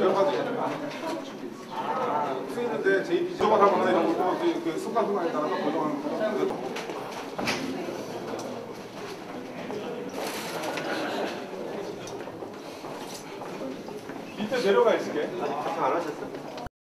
쓰이는데 JP 조정하거나 이런 것도 그 순간순간에 따라서 고정하는 거. 밑에 내려가 있을게. 아직 안 하셨어?